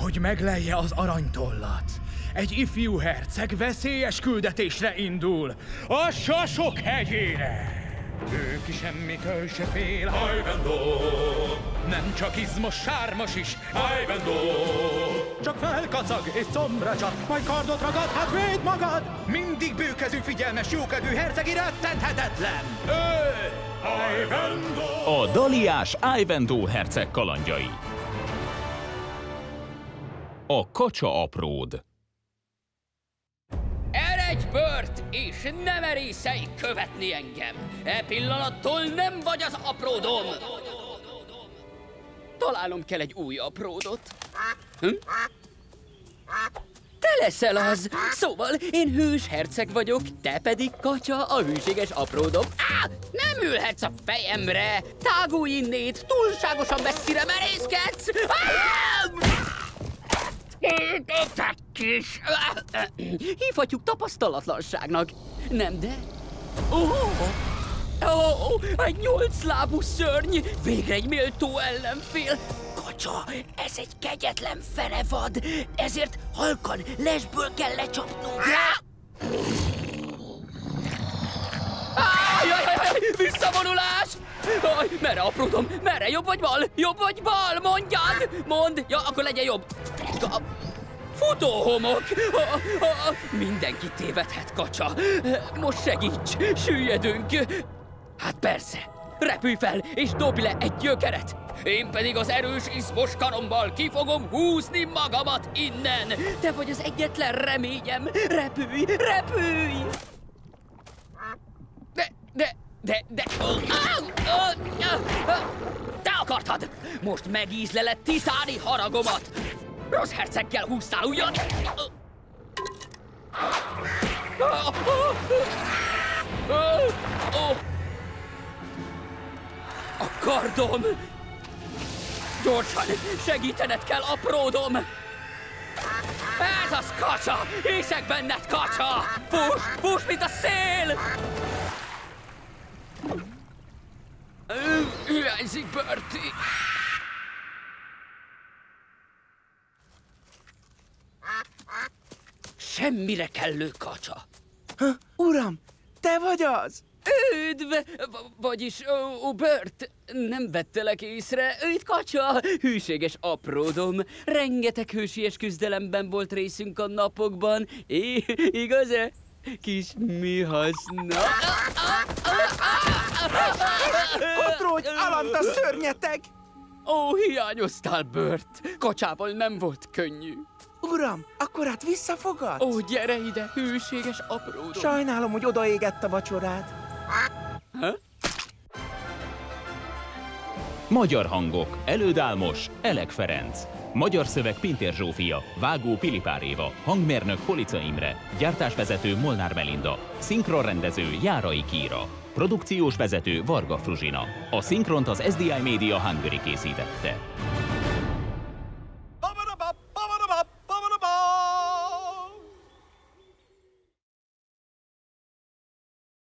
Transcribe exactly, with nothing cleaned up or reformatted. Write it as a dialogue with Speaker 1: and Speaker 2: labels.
Speaker 1: hogy meglelje az aranytollat. Egy ifjú herceg veszélyes küldetésre indul, a Sasok hegyére. Ő ki semmitől se fél, Ivanhoe. Nem csak izmos, sármos is, Ivanhoe. Csak felkacag és combra csap, majd kardot ragad, hát védd magad! Mindig bőkezű, figyelmes, jókedvű herceg irántenthetetlen! Ő! Ivanhoe!
Speaker 2: A Daliás Ivanhoe herceg kalandjai. A kacsa apród.
Speaker 3: Eredj, Bört, és ne merészelj követni engem! E pillanattól nem vagy az apródom! Találnom kell egy új apródot. Hm? Te leszel az! Szóval én hős herceg vagyok, te pedig kacsa, a hűséges apródom. Á, nem ülhetsz a fejemre! Tágulj innét, túlságosan messzire merészkedsz! Te kis! Hívhatjuk tapasztalatlanságnak, nem de? Ó, oh, oh, egy nyolclábú szörny! Végre egy méltó ellenfél! Kacsa, ez egy kegyetlen fenevad, ezért halkan lesből kell lecsapnunk rá! Áj, visszavonulás! Aj, merre apródom? Merre? Jobb vagy bal? Jobb vagy bal? Mondjad! Mondd! Ja, akkor legyen jobb! Futóhomok! Mindenki tévedhet, kacsa! Most segíts! Süllyedünk! Hát persze! Repülj fel, és dobj le egy gyökeret! Én pedig az erős izmos karommal ki fogom húzni magamat innen! Te vagy az egyetlen reményem! Repülj! Repülj! De, de, de, de... Te akartad! Most megízleled titáni haragomat! Rossz herceggel húztál, ugyan? A kardom! Gyorsan, segítened kell, apródom! Ez az, kacsa! Hiszek benned, kacsa! Fuss, fuss, mint a szél! Hiányzik Bertie! Semmire kellő kacsa.
Speaker 4: Ha, uram, te vagy az?
Speaker 3: Üdv! Vagyis, ó, ó, Bert, nem vettelek észre. Itt kacsa, hűséges apródom. Rengeteg hősies küzdelemben volt részünk a napokban. É, igaz-e? Kis mi haszna?
Speaker 4: Kotrógy, Alanta szörnyeteg!
Speaker 3: Ó, hiányoztál, Bert. Kacsával nem volt könnyű.
Speaker 4: Uram, akkor hát visszafogad?
Speaker 3: Ó, gyere ide, hűséges apródom.
Speaker 4: Sajnálom, hogy odaégett a vacsorád.
Speaker 3: Ha?
Speaker 2: Magyar hangok. Előd Álmos, Elek Ferenc. Magyar szöveg Pintér Zsófia, vágó Pilipár Éva, hangmérnök Polica Imre, gyártásvezető Molnár Melinda, szinkronrendező Járai Kíra, produkciós vezető Varga Fruzsina. A szinkront az es dé i Media Hungary készítette.